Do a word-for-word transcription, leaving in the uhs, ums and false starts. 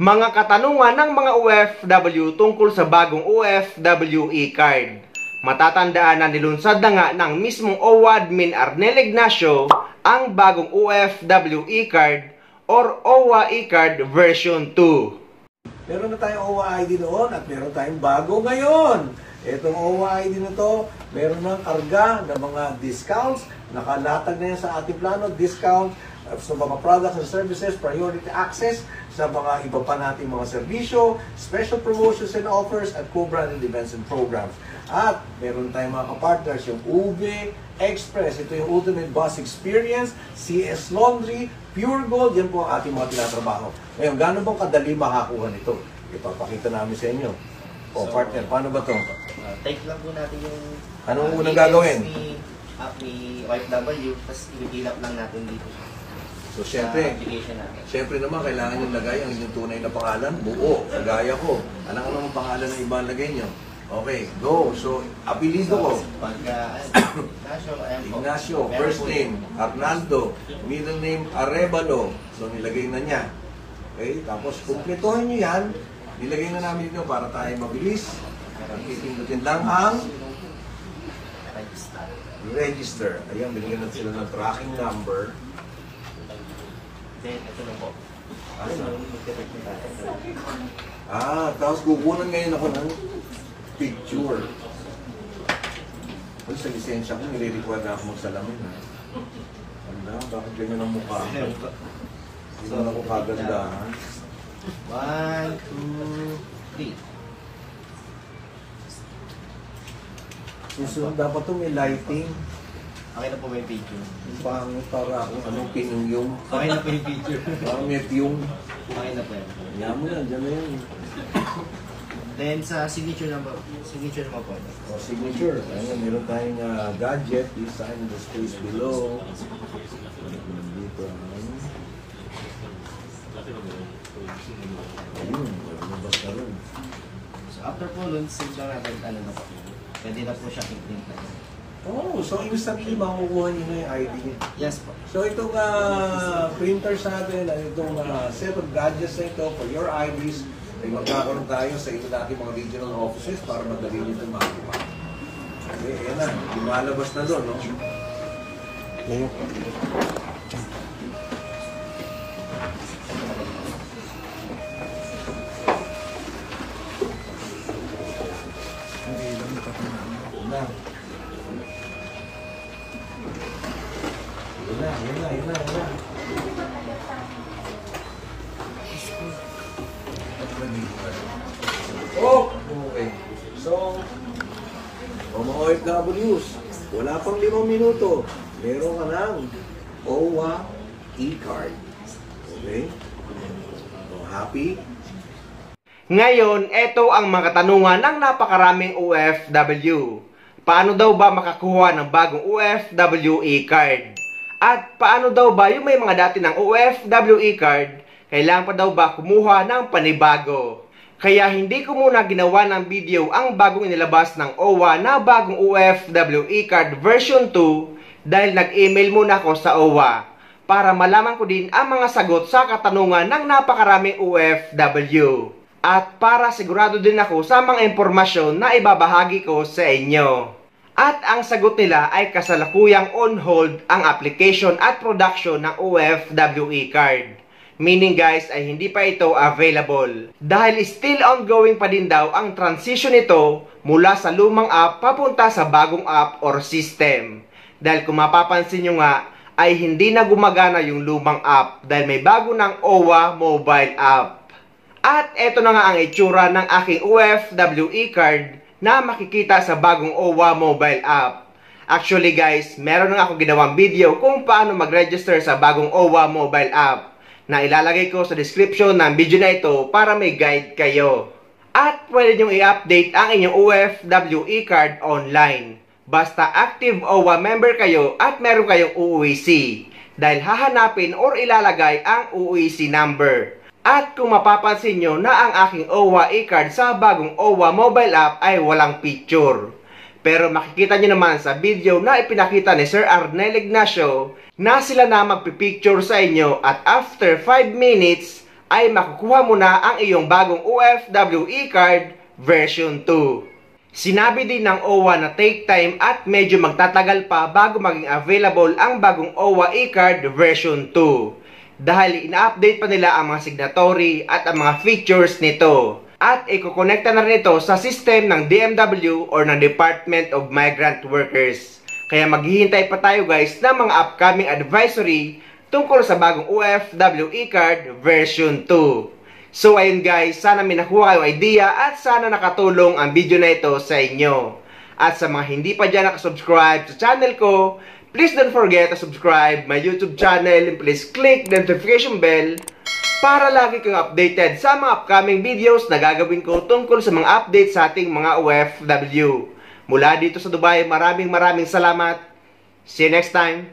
Mga katanungan ng mga O F W tungkol sa bagong O F W e-card. Matatandaan na nilunsad na nga ng mismong O W A admin Arnel Ignacio ang bagong O F W e-card or O W A e-card version two. Meron na tayong O W A I D noon at meron tayong bago ngayon. Itong O W A I D na to, meron ng karga ng mga discounts. Nakalatag na yan sa ating plano, discount sa mga products and services, priority access sa mga iba pa nating mga serbisyo, special promotions and offers, at co-branded events and programs. At meron tayong mga kapartners, yung U B Express, ito yung Ultimate Bus Experience, C S Laundry, Pure Gold, yan po ang ating mga tinatrabaho. Ngayon, gano'n bang kadali makakuha nito? Ipapakita namin sa inyo. O, so, partner, paano ba to? Uh, take lang po natin yung Anong uh, unang gagawin? Ni, app ni O F W, tapos i-fill up lang natin dito. So, syempre, syempre naman, kailangan yung lagay ang inyong tunay na pangalan. Buo, kagaya ko. Alam ko naman pangalan ng iba lagay nyo. Okay, go. So, apelido ko. So, pagka, Ignacio, Ignacio, first name, Arnaldo, middle name, Arevalo. So, nilagay na niya. Okay, tapos kumpletohin nyo yan. Nilagay na namin ito para tayo mabilis. Pagkitindutin lang ang register. register. Ayan, binigyan natin sila ng tracking number. Then, ito na po. Ah, tapos kukunan ngayon ako ng picture. Ay, sa lisensya ko, nire-require na ako magsalamin. Anda, bakit ganyan ang mukha? Hindi so, na ako kagandahan. One, two, three. Susunod dapat ito may lighting. Okay na po may picture. Yung pangit para akong anong pinungyong. Okay na po yung picture. Parang may piyong. Okay na po yan. Yan mo yan, dyan na yan. Then sa signature naman, signature naman po. O, signature. Ayan, meron tayong uh, gadget. Please sign the space below. Dito. Ayun, lumabas na rin. So after po nun, save lang natin, ano na po. Pwede na po siya i-print na. Oh, so instantly makukuha niyo na yung I D niya. Yes po. So itong uh, printers natin, at itong uh, set of gadgets na ito for your I Ds, ay magkakaroon tayo sa ito natin mga regional offices para madali nyo ito makuha. Okay, ayan na. Lumalabas na doon, no? Ngayon. Na. Yun na, yun na, yun na, yun na. Oh! Okay. So, o mga O F Ws, wala pang limang minuto, meron ka ng O W A e-card. Okay? So, happy? Ngayon, ito ang mga katanungan ng napakaraming O F W. Paano daw ba makakuha ng bagong O F W e-card? At paano daw ba yung may mga dati ng O F W e-card, kailangan pa daw ba kumuha ng panibago? Kaya hindi ko muna ginawa ng video ang bagong inilabas ng O W A na bagong O F W e-card version two dahil nag-email muna ako sa O W A para malaman ko din ang mga sagot sa katanungan ng napakaraming O F W. At para sigurado din ako sa mga impormasyon na ibabahagi ko sa inyo. At ang sagot nila ay kasalukuyang on hold ang application at production ng O F W e-card. Meaning guys ay hindi pa ito available. Dahil still ongoing pa din daw ang transition nito mula sa lumang app papunta sa bagong app or system. Dahil kung mapapansin nyo nga ay hindi na gumagana yung lumang app dahil may bago ng O W A mobile app. At eto na nga ang itsura ng aking O F W e-card na makikita sa bagong O W A mobile app. Actually guys, meron na ako ginawang video kung paano mag-register sa bagong O W A mobile app na ilalagay ko sa description ng video na ito para may guide kayo. At pwede nyo i-update ang inyong O F W e-card online. Basta active O W A member kayo at meron kayong U U E C dahil hahanapin or ilalagay ang U U E C number. At kung mapapansin nyo na ang aking O W A e-card sa bagong O W A mobile app ay walang picture. Pero makikita nyo naman sa video na ipinakita ni Sir Arnel Ignacio na sila na magpipicture sa inyo at after five minutes ay makukuha mo na ang iyong bagong O F W e-card version two. Sinabi din ng O W A na take time at medyo magtatagal pa bago maging available ang bagong O W A e-card version two. Dahil ina-update pa nila ang mga signatory at ang mga features nito. At ikukonekta na rin ito sa system ng D M W or ng Department of Migrant Workers. Kaya maghihintay pa tayo guys ng mga upcoming advisory tungkol sa bagong O F W e-card version two. So ayun guys, sana may nakuha kayong idea at sana nakatulong ang video na ito sa inyo. At sa mga hindi pa dyan nakasubscribe sa channel ko, please don't forget to subscribe my YouTube channel and please click the notification bell para lagi kang updated sa mga upcoming videos na gagawin ko tungkol sa mga updates sa ating mga O F W. Mula dito sa Dubai, maraming maraming salamat. See you next time.